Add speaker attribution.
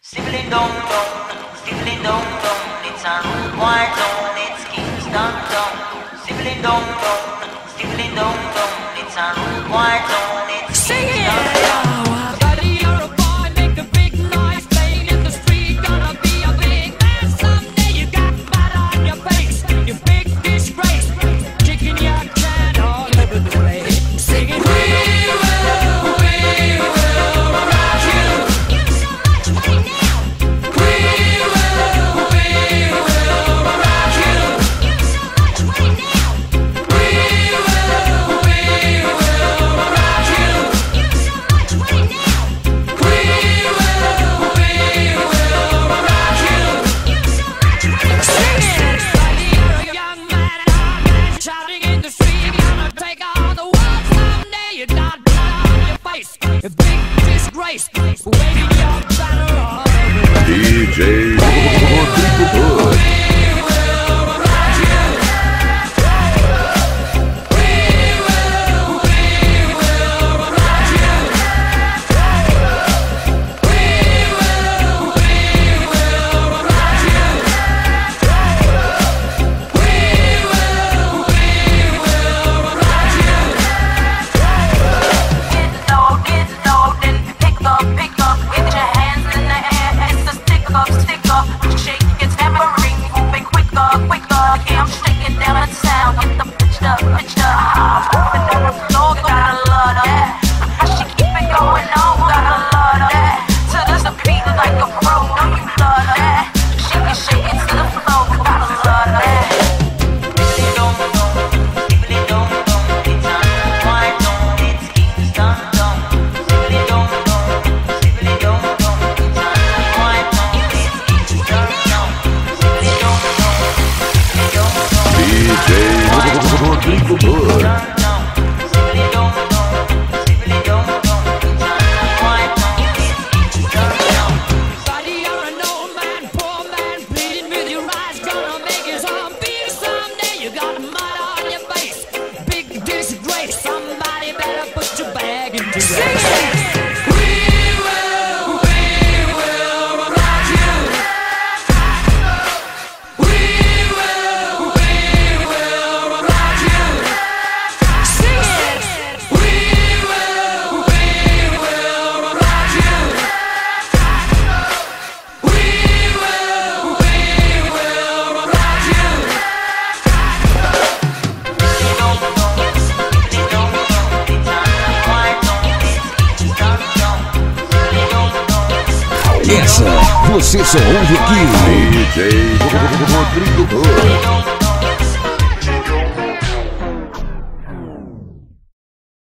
Speaker 1: Stibbling down, stibbling down, it's a rude war zone, it's Kingston town. Stibbling down, stibbling down, it's a rude war zone, it's Kingston town.
Speaker 2: DJ Rodrigo Hood. Rodrigo Hood.
Speaker 3: Essa você só ouve aqui.
Speaker 2: DJ Rodrigo Hood.